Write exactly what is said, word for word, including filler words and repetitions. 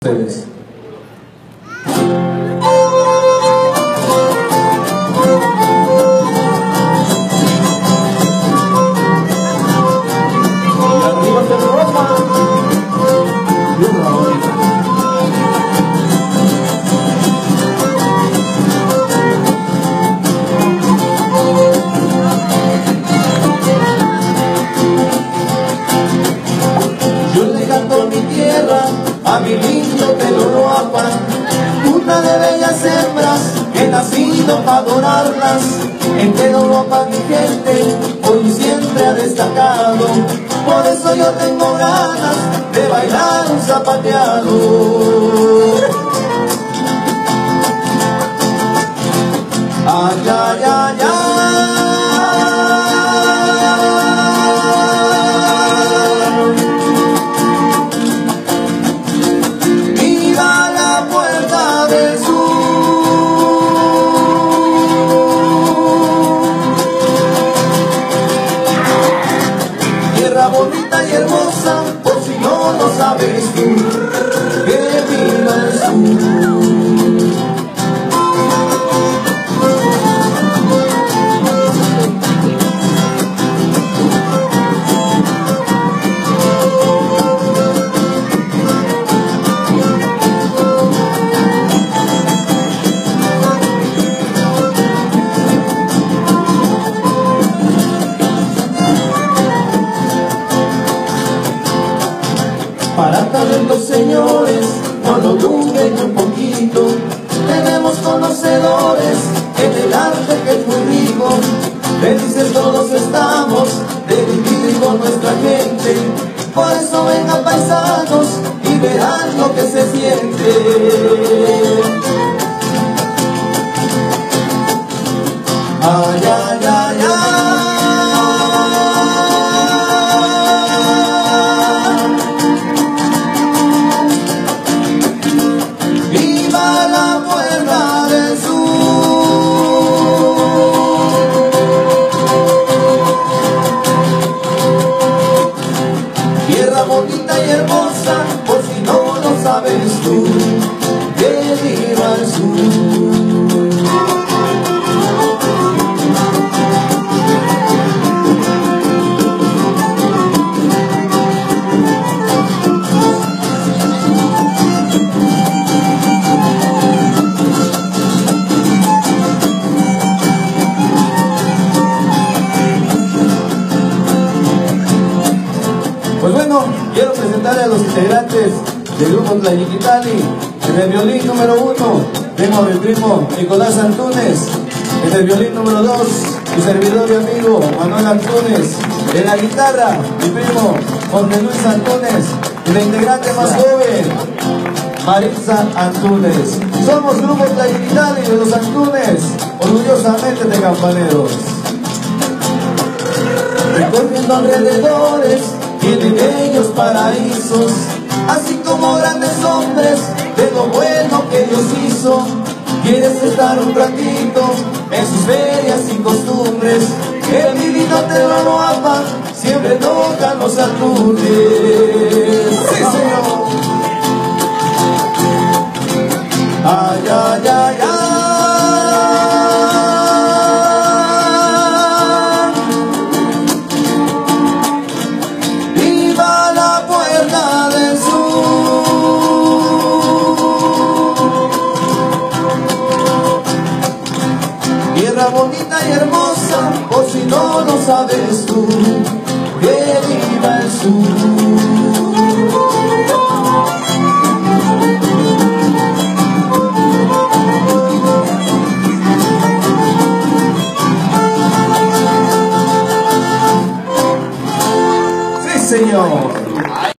ustedes. A mi lindo Peloloapan, una de bellas hembras que he nacido para adorarlas. En Peloloapan mi gente hoy siempre ha destacado, por eso yo tengo ganas de bailar un zapateado. Ay, ay, ay, ay. Bonita y hermosa, por si no lo sabes tú, que viva el sur. Para talentos, señores, no lo duden un poquito. Tenemos conocedores en el arte que es muy rico. Felices todos estamos de vivir con nuestra gente. Por eso vengan paisanos y verán lo que se siente. Ay, ay, ay, ay. Bonita y hermosa, por si no lo sabes tú, que viva el sur. Pues bueno, quiero presentarle a los integrantes del grupo Tlayiquitali. En el violín número uno tengo a mi primo Nicolás Antunes. En el violín número dos, mi servidor y amigo Manuel Antunes. En la guitarra, mi primo Jorge Luis Antunes. Y la integrante más joven, Maritza Antunes. Somos grupo Tlayiquitali de los Antunes, orgullosamente de Campaneros. Recorriendo alrededores tiene bellos paraísos, así como grandes hombres de lo bueno que Dios hizo. Quieres estar un ratito en sus ferias y costumbres, el divino Peloloapan siempre tocan los Antunes. ¡Sí, señor! ¡Ay, ay, ay, ay! Tierra bonita y hermosa, por si no lo sabes tú, que viva el sur. Sí, señor.